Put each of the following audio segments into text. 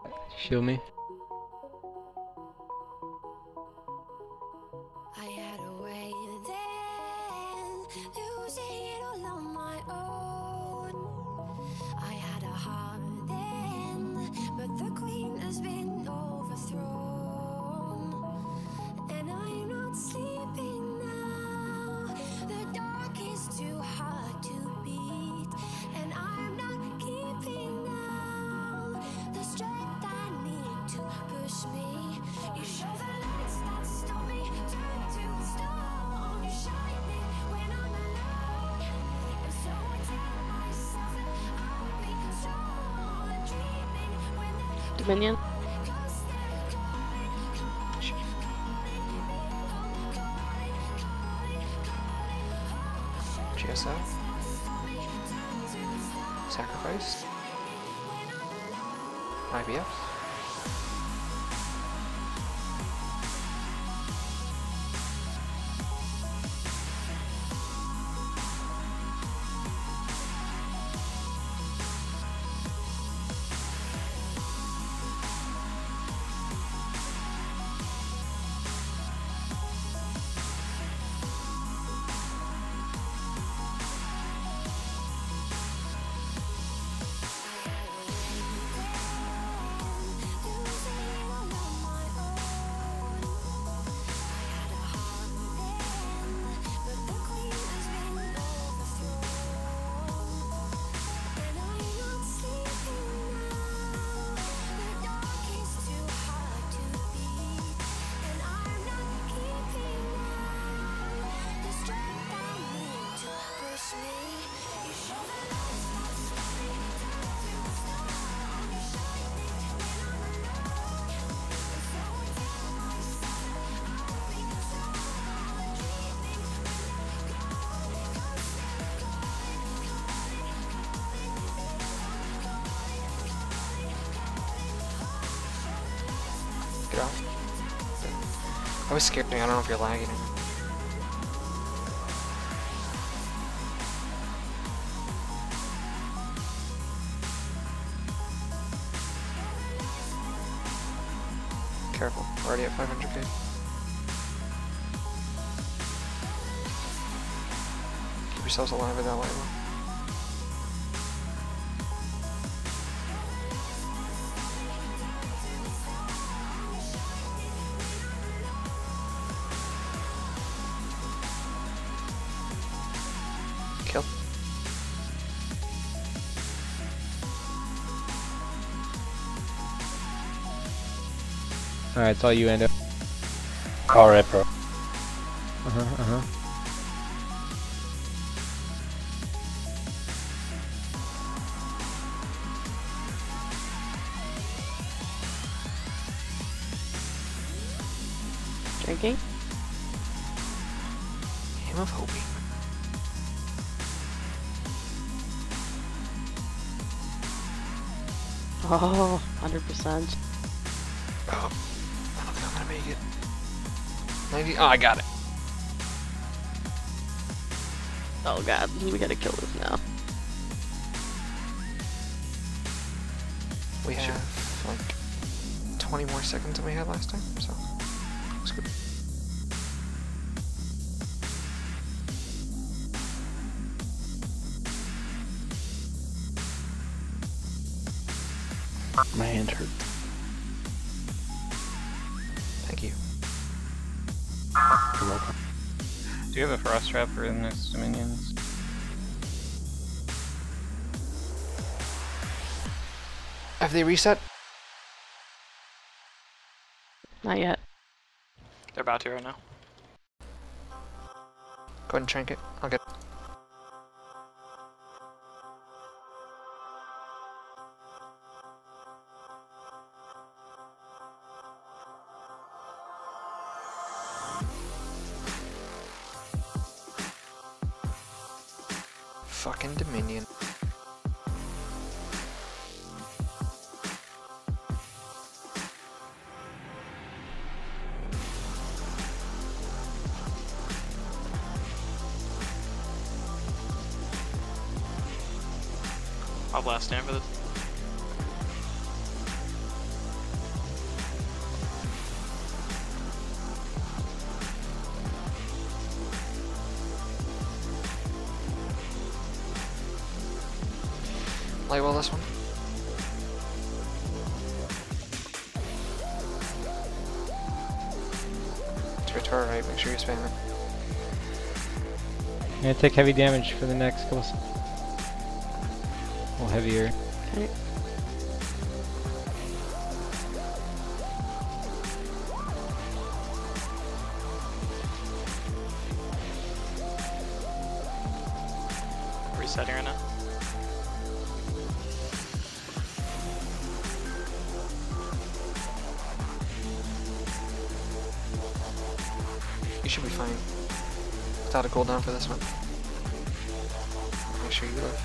Shield me. I had a way then, losing it all on my own. I had a heart then, but the queen has been overthrown. And I'm not sleeping now. The dark is too hard to beat, and I'm not keeping now the strength I need to push me. You show the lights that stop me, turn to stone. You shine it when I'm alone, and so I tell myself that I'll be strong and dreaming when they're Dominion. close, they're calling. GSO. Sacrifice. IBF. Get off. I was scared. I don't know if you're lagging. Careful. We're already at 500k. Keep yourselves alive with that light one. Kill. Alright, it's all you, Endo. Alright, bro. Drinking. Hymn of Hoping. Oh, 100%. Oh, I don't think I'm gonna make it. 90. Oh, I got it. Oh god, we gotta kill this now. We have like 20 more seconds than we had last time, so it's good. My hand hurt. Thank you. You're welcome. Do you have a frost trap for the next Dominions? Have they reset? Not yet. They're about to right now. Go ahead and trank it. I'll get it. Fucking Dominion. I'll blast stand for this. light well this one. To your turret right, make sure you spam it. I'm gonna take heavy damage for the next couple. A little heavier. Okay. Resetting right now. You should be fine. Without a cooldown for this one. Make sure you live.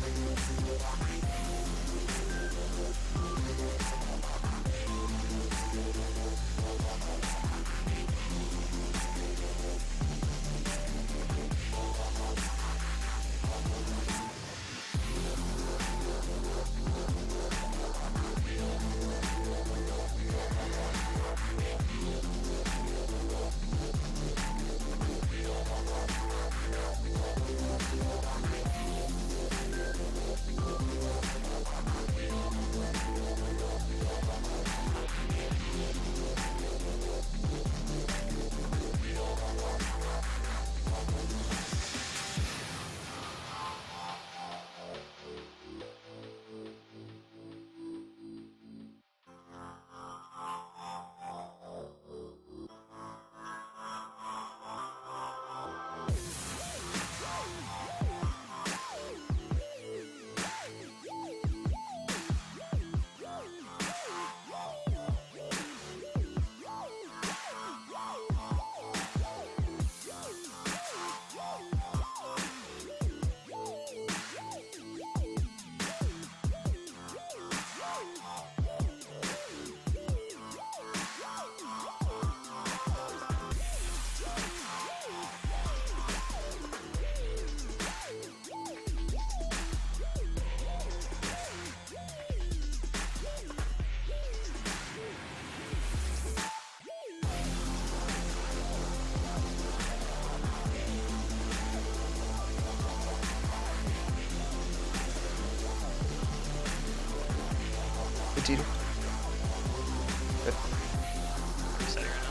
Good Tito. Good. Resetting right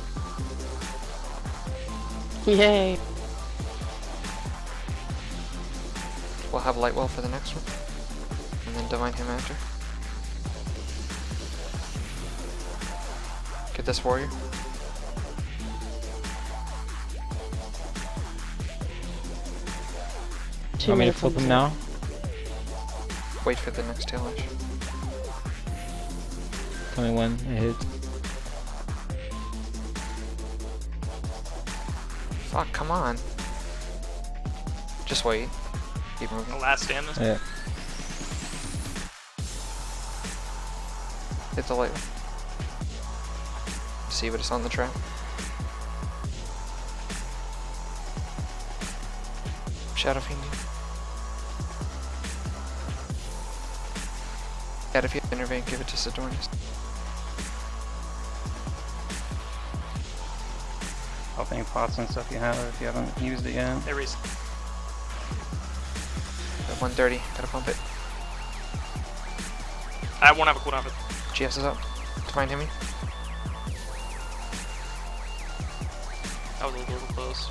now. Yay. We'll have Lightwell for the next one. And then Divine Him after. Get this warrior. Two Want me to minutes flip him until- now? Wait for the next tail edge. Tell me when it hits. Fuck, come on. Just wait. Keep moving. The last stand this. Yeah. Hit the light. See what it's on the trap. Shadow Fiend. Yeah, if you intervene, give it to Sidornis. Pop any pots and stuff you have if you haven't used it yet. They reset. At 130, gotta pump it. I won't have a cooldown for GS is up. Divine Himmy. that was a little close.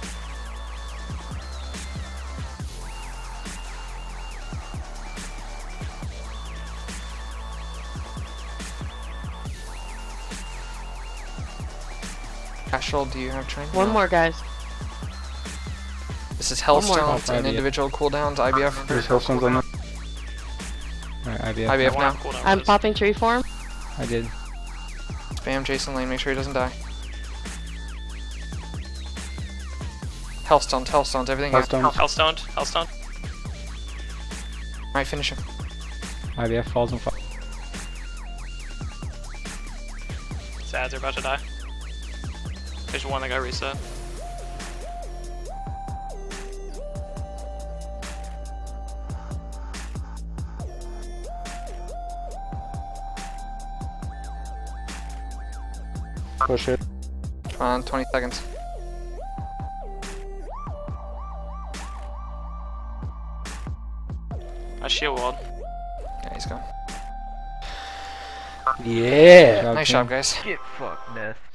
Astral, do you have train? One No. more, guys. This is One more. Hellstones and IBF. individual cooldowns. IBF. There's Hellstones on that. Alright, IBF. IBF I won't now. have a cooldown for I'm this. popping tree form. I did. Spam Jason Lane, make sure he doesn't die. Hellstones, Hellstones, everything. Hellstones. Hellstone. Hellstone. Alright, finish him. IBF falls in fire. Sads are about to die. There's one that got reset. Push it. Come on, 20 seconds. I shield walled. Yeah, he's gone. Yeah. Nice team. job, guys. Get fucked, Ness.